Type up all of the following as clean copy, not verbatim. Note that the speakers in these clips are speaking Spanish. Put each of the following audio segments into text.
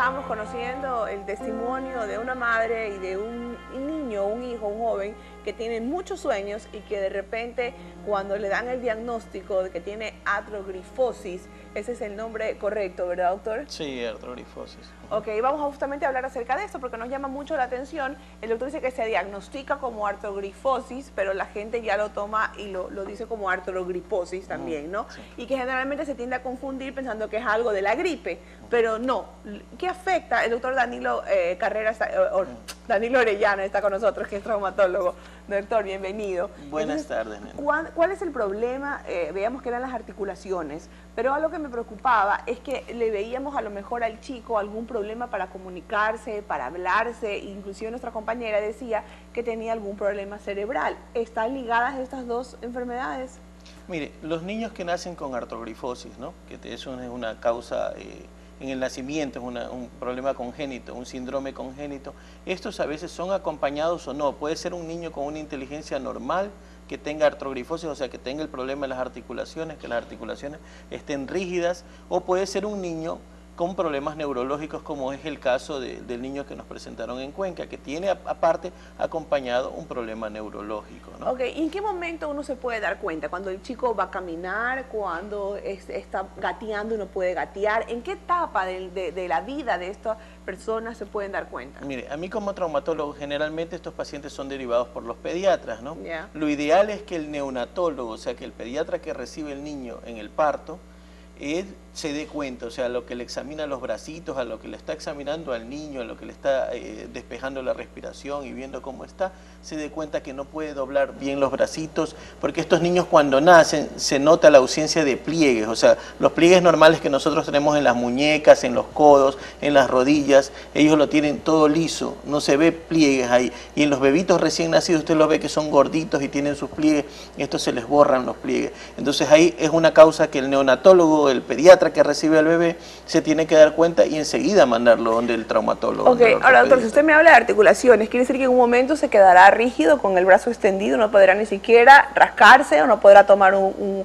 estábamos conociendo el testimonio de una madre y de un niño, un hijo, un joven que tiene muchos sueños y que de repente cuando le dan el diagnóstico de que tiene artrogrifosis, ese es el nombre correcto, ¿verdad, doctor? Sí, artrogrifosis. Ok, vamos justamente a hablar acerca de esto porque nos llama mucho la atención. El doctor dice que se diagnostica como artrogrifosis, pero la gente ya lo toma y lo dice como artrogriposis también, ¿no? Sí. Y que generalmente se tiende a confundir pensando que es algo de la gripe, pero no. ¿Qué afecta? El doctor Danilo Carreras, Danilo Orellana está con nosotros, que es traumatólogo. Doctor, bienvenido. Buenas tardes. ¿Cuál es el problema? Veíamos que eran las articulaciones, pero algo que me preocupaba es que le veíamos a lo mejor al chico algún problema para comunicarse, para hablarse, inclusive nuestra compañera decía que tenía algún problema cerebral. ¿Están ligadas estas dos enfermedades? Mire, los niños que nacen con artrogrifosis, ¿no? Que eso es una causa en el nacimiento, es un problema congénito, un síndrome congénito. Estos a veces son acompañados o no. Puede ser un niño con una inteligencia normal que tenga artrogrifosis, o sea, que tenga el problema de las articulaciones, que las articulaciones estén rígidas, o puede ser un niño con problemas neurológicos, como es el caso del niño que nos presentaron en Cuenca, que tiene aparte acompañado un problema neurológico, ¿no? Ok, ¿y en qué momento uno se puede dar cuenta? ¿Cuando el chico va a caminar? ¿Cuando está gateando y no puede gatear? ¿En qué etapa de la vida de estas personas se pueden dar cuenta? Mire, a mí como traumatólogo, generalmente estos pacientes son derivados por los pediatras, ¿no? Yeah. Lo ideal es que el neonatólogo, o sea, que el pediatra que recibe el niño en el parto, él se dé cuenta, o sea, a lo que le examina los bracitos, a lo que le está examinando al niño, a lo que le está despejando la respiración y viendo cómo está, se dé cuenta que no puede doblar bien los bracitos, porque estos niños cuando nacen se nota la ausencia de pliegues, o sea, los pliegues normales que nosotros tenemos en las muñecas, en los codos, en las rodillas, ellos lo tienen todo liso, no se ve pliegues ahí, y en los bebitos recién nacidos usted los ve que son gorditos y tienen sus pliegues, y estos se les borran los pliegues, entonces ahí es una causa que el neonatólogo, el pediatra que recibe al bebé, se tiene que dar cuenta y enseguida mandarlo donde el traumatólogo. Ok, ahora doctor, si usted me habla de articulaciones, ¿quiere decir que en un momento se quedará rígido con el brazo extendido, no podrá ni siquiera rascarse o no podrá tomar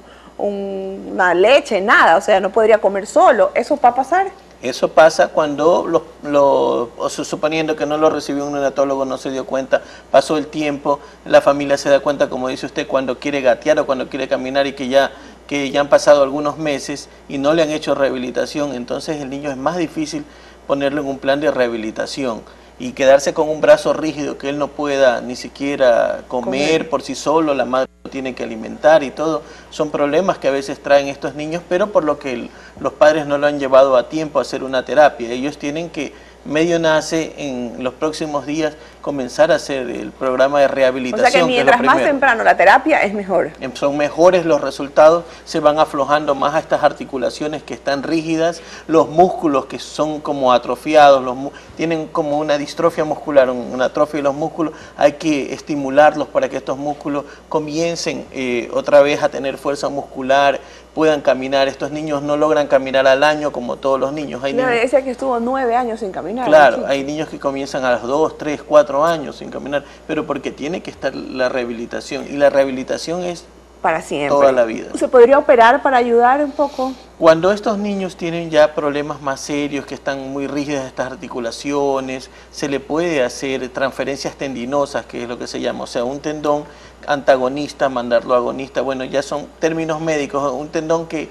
una leche, nada, o sea, no podría comer solo? ¿Eso va a pasar? Eso pasa cuando, suponiendo que no lo recibió un neonatólogo, no se dio cuenta, pasó el tiempo, la familia se da cuenta, como dice usted, cuando quiere gatear o cuando quiere caminar y que ya han pasado algunos meses y no le han hecho rehabilitación, entonces el niño es más difícil ponerlo en un plan de rehabilitación y quedarse con un brazo rígido que él no pueda ni siquiera comer por sí solo, la madre lo tiene que alimentar y todo, son problemas que a veces traen estos niños, pero por lo que los padres no lo han llevado a tiempo a hacer una terapia. Ellos tienen que, medio nace, en los próximos días comenzar a hacer el programa de rehabilitación. O sea que mientras más temprano la terapia es mejor. Son mejores los resultados, se van aflojando más a estas articulaciones que están rígidas, los músculos que son como atrofiados, tienen como una distrofia muscular, una atrofia de los músculos, hay que estimularlos para que estos músculos comiencen otra vez a tener fuerza muscular, puedan caminar. Estos niños no logran caminar al año como todos los niños. Hay niños, decía que estuvo 9 años sin caminar. Claro, hay niños que comienzan a los 2, 3, 4 años sin caminar, pero porque tiene que estar la rehabilitación, y la rehabilitación es para siempre, toda la vida. ¿Se podría operar para ayudar un poco? Cuando estos niños tienen ya problemas más serios, que están muy rígidas estas articulaciones, se le puede hacer transferencias tendinosas, que es lo que se llama, o sea, un tendón antagonista, mandarlo a agonista, bueno, ya son términos médicos, un tendón que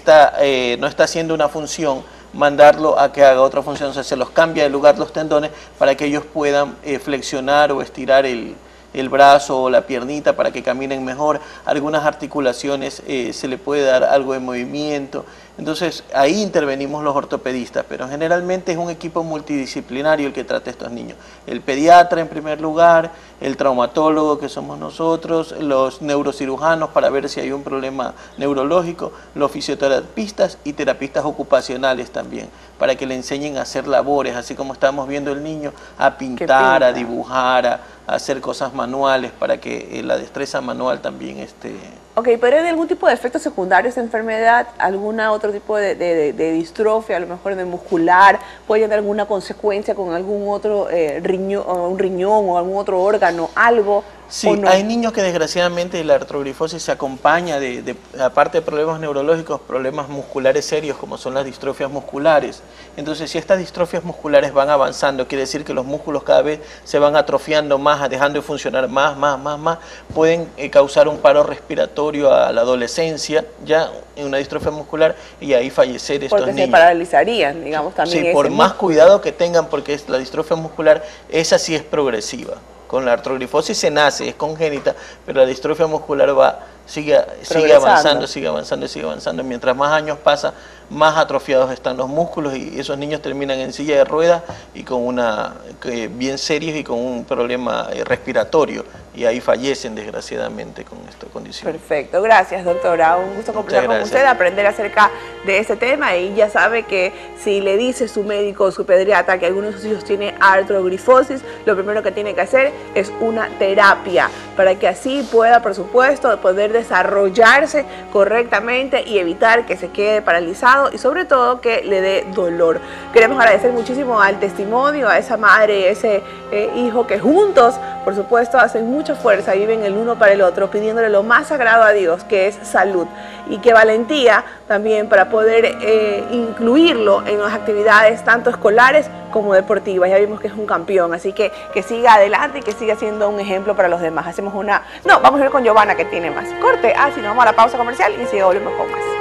no está haciendo una función, mandarlo a que haga otra función, o sea, se los cambia de lugar los tendones para que ellos puedan flexionar o estirar el brazo o la piernita para que caminen mejor. Algunas articulaciones se le puede dar algo de movimiento. Entonces ahí intervenimos los ortopedistas, pero generalmente es un equipo multidisciplinario el que trata a estos niños. El pediatra en primer lugar, el traumatólogo que somos nosotros, los neurocirujanos para ver si hay un problema neurológico, los fisioterapistas y terapistas ocupacionales también, para que le enseñen a hacer labores, así como estamos viendo el niño, a pintar, a dibujar, a hacer cosas manuales, para que la destreza manual también esté. Ok, pero ¿hay algún tipo de efecto secundario esta enfermedad? ¿Alguna otro tipo de distrofia, a lo mejor de muscular? ¿Puede tener alguna consecuencia con algún otro riñón o algún otro órgano, algo? Sí, ¿o no? hay niños que desgraciadamente la artrogrifosis se acompaña aparte de problemas neurológicos, problemas musculares serios como son las distrofias musculares. Entonces, si estas distrofias musculares van avanzando, quiere decir que los músculos cada vez se van atrofiando más, dejando de funcionar más, pueden causar un paro respiratorio a la adolescencia, ya en una distrofia muscular, y ahí fallecer estos Porque niños. se paralizarían, digamos, también. Sí, por más cuidado que tengan, porque la distrofia muscular, esa sí es progresiva. Con la artrogrifosis se nace, es congénita, pero la distrofia muscular sigue avanzando. Mientras más años pasa, más atrofiados están los músculos y esos niños terminan en silla de ruedas y con bien serios y con un problema respiratorio, y ahí fallecen desgraciadamente con esta condición. Perfecto, gracias doctora, un gusto conversar con usted, aprender acerca de este tema, y ya sabe que si le dice su médico o su pediatra que alguno de sus hijos tiene artrogrifosis, lo primero que tiene que hacer es una terapia para que así pueda, por supuesto, poder desarrollarse correctamente y evitar que se quede paralizado y sobre todo que le dé dolor. Queremos agradecer muchísimo al testimonio, a esa madre y ese hijo que juntos, por supuesto, hacen mucha fuerza, viven el uno para el otro, pidiéndole lo más sagrado a Dios, que es salud, y que valentía también para poder incluirlo en las actividades tanto escolares como deportivas. Ya vimos que es un campeón, así que siga adelante y que siga siendo un ejemplo para los demás. Vamos a ir con Giovanna, que tiene más. Corte, si no, vamos a la pausa comercial y si volvemos con más.